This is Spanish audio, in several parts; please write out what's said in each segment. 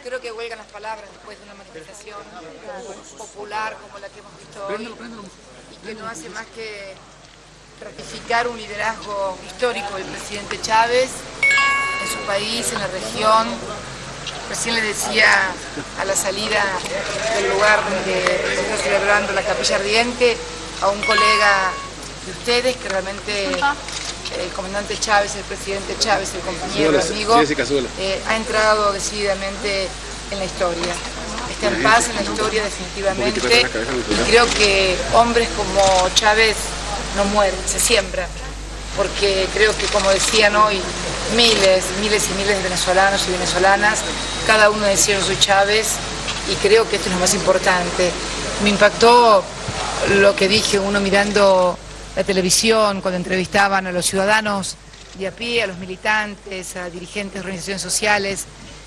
Creo que huelgan las palabras después de una manifestación popular como la que hemos visto hoy y que no hace más que ratificar un liderazgo histórico del presidente Chávez en su país, en la región. Recién le decía a la salida del lugar donde se está celebrando la Capilla Ardiente a un colega de ustedes que realmente el comandante Chávez, el presidente Chávez, el compañero, el amigo, ha entrado decididamente en la historia. Está en paz en la historia definitivamente y creo que hombres como Chávez no mueren, se siembran, porque creo que, como decían hoy miles y miles de venezolanos y venezolanas, cada uno decía yo soy Chávez, y creo que esto es lo más importante. Me impactó lo que dije uno mirando la televisión cuando entrevistaban a los ciudadanos de a pie, a los militantes, a dirigentes de organizaciones sociales.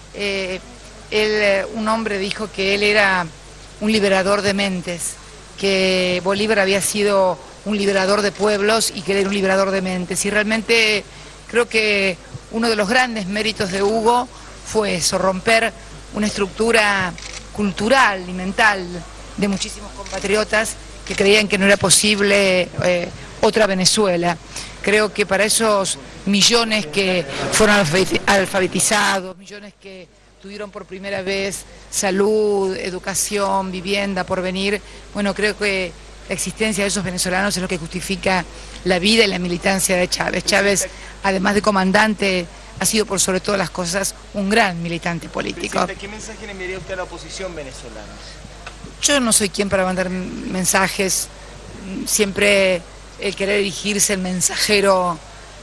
Un hombre dijo que él era un liberador de mentes, que Bolívar había sido un liberador de pueblos y que él era un liberador de mentes. Y realmente creo que uno de los grandes méritos de Hugo fue eso, romper una estructura cultural y mental de muchísimos compatriotas que creían que no era posible otra Venezuela. Creo que para esos millones que fueron alfabetizados, millones que tuvieron por primera vez salud, educación, vivienda, porvenir, bueno, creo que la existencia de esos venezolanos es lo que justifica la vida y la militancia de Chávez. Chávez, además de comandante, ha sido por sobre todas las cosas un gran militante político. Presidente, ¿qué mensaje le enviaría usted a la oposición venezolana? Yo no soy quien para mandar mensajes. Siempre el querer dirigirse, el mensajero,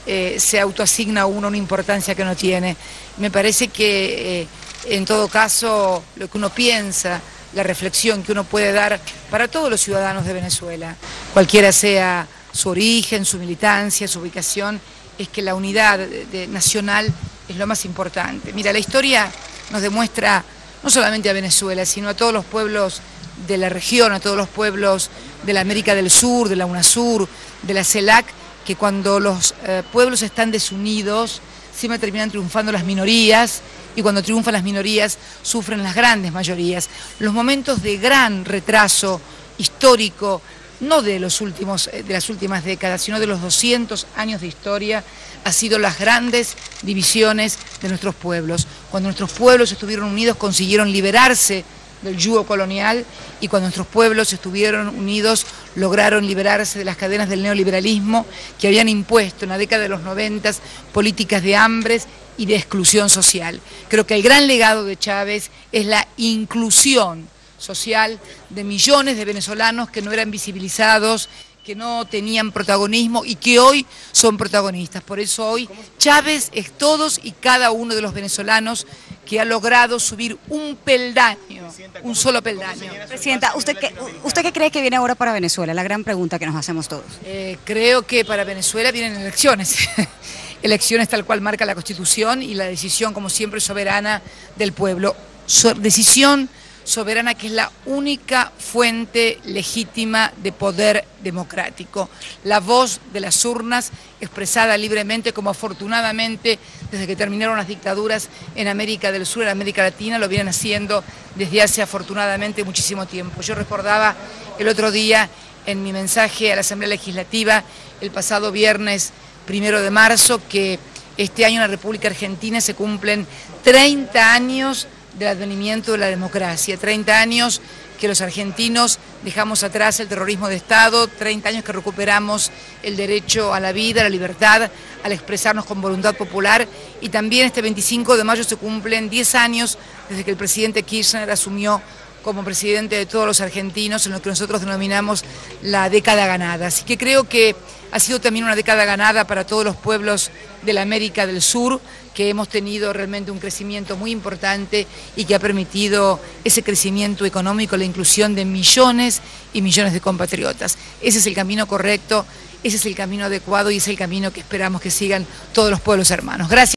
se autoasigna a uno una importancia que no tiene. Me parece que en todo caso lo que uno piensa, la reflexión que uno puede dar para todos los ciudadanos de Venezuela, cualquiera sea su origen, su militancia, su ubicación, es que la unidad nacional es lo más importante. Mira, la historia nos demuestra no solamente a Venezuela, sino a todos los pueblos de la región, a todos los pueblos de la América del Sur, de la UNASUR, de la CELAC, que cuando los pueblos están desunidos, siempre terminan triunfando las minorías, y cuando triunfan las minorías, sufren las grandes mayorías. Los momentos de gran retraso histórico, no de las últimas décadas, sino de los 200 años de historia, han sido las grandes divisiones de nuestros pueblos. Cuando nuestros pueblos estuvieron unidos, consiguieron liberarse del yugo colonial, y cuando nuestros pueblos estuvieron unidos, lograron liberarse de las cadenas del neoliberalismo que habían impuesto en la década de los 90 políticas de hambres y de exclusión social. Creo que el gran legado de Chávez es la inclusión social de millones de venezolanos que no eran visibilizados, que no tenían protagonismo y que hoy son protagonistas. Por eso hoy Chávez es todos y cada uno de los venezolanos que ha logrado subir un peldaño, un solo peldaño. Presidenta, ¿usted qué cree que viene ahora para Venezuela? La gran pregunta que nos hacemos todos. Creo que para Venezuela vienen elecciones. Elecciones tal cual marca la Constitución y la decisión, como siempre, soberana del pueblo. Decisión soberana que es la única fuente legítima de poder democrático. La voz de las urnas expresada libremente, como afortunadamente desde que terminaron las dictaduras en América del Sur, en América Latina, lo vienen haciendo desde hace afortunadamente muchísimo tiempo. Yo recordaba el otro día en mi mensaje a la Asamblea Legislativa, el pasado viernes 1 de marzo, que este año en la República Argentina se cumplen 30 años del advenimiento de la democracia, 30 años que los argentinos dejamos atrás el terrorismo de Estado, 30 años que recuperamos el derecho a la vida, a la libertad, al expresarnos con voluntad popular, y también este 25 de mayo se cumplen 10 años desde que el presidente Kirchner asumió como presidente de todos los argentinos, en lo que nosotros denominamos la década ganada. Así que creo que ha sido también una década ganada para todos los pueblos de la América del Sur, que hemos tenido realmente un crecimiento muy importante y que ha permitido ese crecimiento económico, la inclusión de millones y millones de compatriotas. Ese es el camino correcto, ese es el camino adecuado y es el camino que esperamos que sigan todos los pueblos hermanos. Gracias.